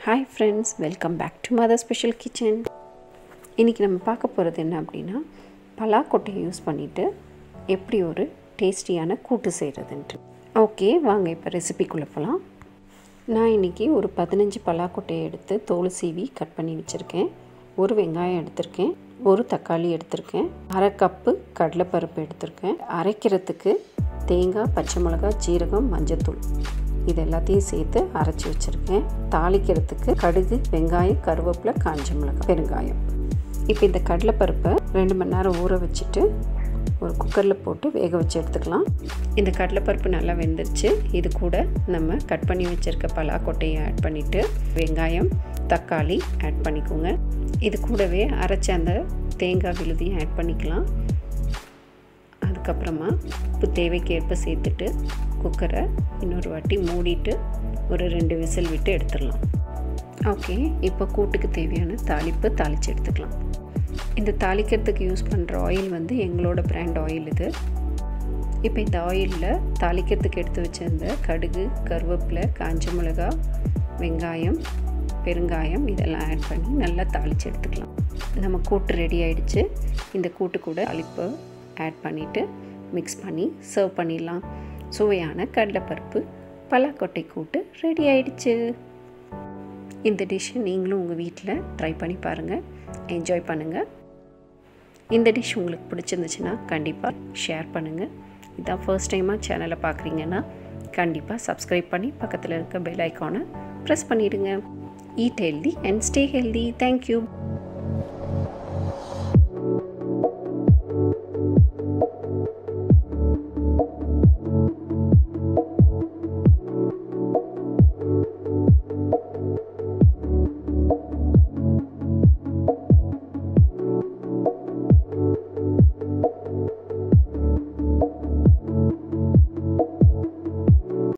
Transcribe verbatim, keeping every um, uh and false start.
Hi friends, welcome back to Mother Special Kitchen. இன்னைக்கு நம்ம பார்க்க போகிறது என்ன அப்படின்னா பலாக்கொட்டையை யூஸ் பண்ணிட்டு எப்படி ஒரு டேஸ்டியான கூட்டு செய்கிறதுன்ட்டு. ஓகே, வாங்க இப்போ ரெசிபிக்குள்ளே போகலாம். நான் இன்றைக்கி ஒரு பதினஞ்சு பலாக்கொட்டையை எடுத்து தோல் சீவி கட் பண்ணி வச்சுருக்கேன். ஒரு வெங்காயம் எடுத்திருக்கேன், ஒரு தக்காளி எடுத்திருக்கேன், அரை கப்பு கடலைப்பருப்பு எடுத்திருக்கேன். அரைக்கிறதுக்கு தேங்காய், பச்சை மிளகாய், ஜீரகம், மஞ்சத்தூள் இது எல்லாத்தையும் சேர்த்து அரைச்சி வச்சுருக்கேன். தாளிக்கிறதுக்கு கடுகு, வெங்காயம், கருவேப்பிலை, காஞ்ச மிளகாய், பெருங்காயம். இப்போ இந்த கடலைப்பருப்பை ரெண்டு மணி நேரம் ஊற வச்சுட்டு ஒரு குக்கரில் போட்டு வேக வச்சு எடுத்துக்கலாம். இந்த கடலைப்பருப்பு நல்லா வெந்துருச்சு. இது கூட நம்ம கட் பண்ணி வச்சுருக்க பலாக்கொட்டையை ஆட் பண்ணிவிட்டு வெங்காயம், தக்காளி ஆட் பண்ணிக்கோங்க. இது கூடவே அரைச்ச அந்த தேங்காய் விழுதியும் ஆட் பண்ணிக்கலாம். அதுக்கப்புறமா உப்பு தேவைக்கேற்ப சேர்த்துட்டு குக்கரை இன்னொரு வாட்டி மூடிட்டு ஒரு ரெண்டு விசில் விட்டு எடுத்துடலாம். ஓகே, இப்போ கூட்டுக்கு தேவையான தாளிப்பு தாளித்து எடுத்துக்கலாம். இந்த தாளிக்கிறதுக்கு யூஸ் பண்ணுற ஆயில் வந்து எங்களோட பிராண்ட் ஆயில் இது. இப்போ இந்த ஆயிலில் தாளிக்கிறதுக்கு எடுத்து வச்சிருந்த கடுகு, கருவேப்பிலை, காஞ்ச மிளகா, வெங்காயம், பெருங்காயம் இதெல்லாம் ஆட் பண்ணி நல்லா தாளித்து எடுத்துக்கலாம். நம்ம கூட்டு ரெடி ஆகிடுச்சு. இந்த கூட்டு கூட தாளிப்பு ஆட் பண்ணிவிட்டு மிக்ஸ் பண்ணி சர்வ் பண்ணிடலாம். சுவையான கடலைப்பருப்பு பலாக்கொட்டை கூட்டு ரெடி ஆகிடுச்சு. இந்த டிஷ்ஷை நீங்களும் உங்கள் வீட்டில் ட்ரை பண்ணி பாருங்கள், என்ஜாய் பண்ணுங்கள். இந்த டிஷ் உங்களுக்கு பிடிச்சிருந்துச்சுன்னா கண்டிப்பாக ஷேர் பண்ணுங்கள். இதான் ஃபர்ஸ்ட் டைமாக சேனலை பார்க்குறீங்கன்னா கண்டிப்பாக சப்ஸ்கிரைப் பண்ணி பக்கத்தில் இருக்க பெல் ஐக்கானை ப்ரெஸ் பண்ணிவிடுங்க. Eat healthy and stay healthy. Thank you.